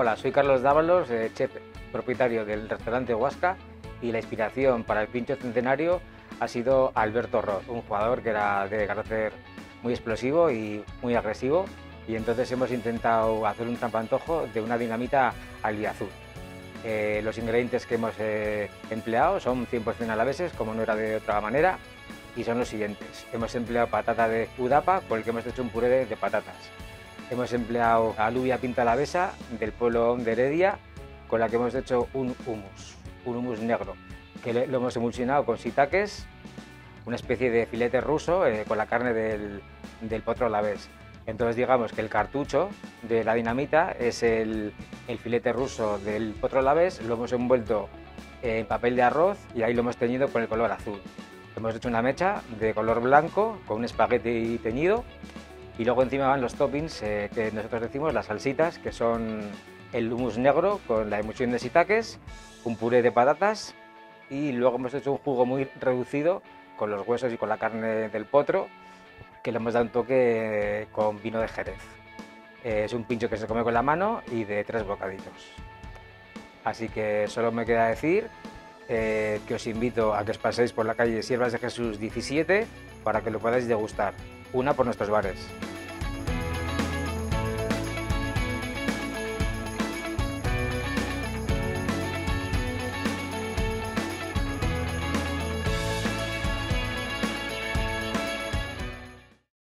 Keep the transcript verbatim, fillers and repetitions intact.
Hola, soy Carlos Dávalos, eh, chef propietario del restaurante Huasca, y la inspiración para el pincho centenario ha sido Alberto Roz, un jugador que era de carácter muy explosivo y muy agresivo, y entonces hemos intentado hacer un trampantojo de una dinamita aliazul. Eh, los ingredientes que hemos eh, empleado son cien por cien alaveses, como no era de otra manera, y son los siguientes. Hemos empleado patata de udapa, con el que hemos hecho un puré de, de patatas. Hemos empleado alubia pinta alavesa del pueblo de Heredia, con la que hemos hecho un hummus, un hummus negro, que lo hemos emulsionado con shiitakes, una especie de filete ruso eh, con la carne del, del potro alavés. Entonces digamos que el cartucho de la dinamita es el, el filete ruso del potro alavés, lo hemos envuelto en papel de arroz y ahí lo hemos teñido con el color azul. Hemos hecho una mecha de color blanco con un espagueti teñido, y luego encima van los toppings eh, que nosotros decimos, las salsitas, que son el hummus negro con la emulsión de shiitakes, un puré de patatas, y luego hemos hecho un jugo muy reducido con los huesos y con la carne del potro, que le hemos dado un toque con vino de Jerez. Eh, es un pincho que se come con la mano y de tres bocaditos. Así que solo me queda decir eh, que os invito a que os paséis por la calle Siervas de Jesús diecisiete para que lo podáis degustar. Una por nuestros bares.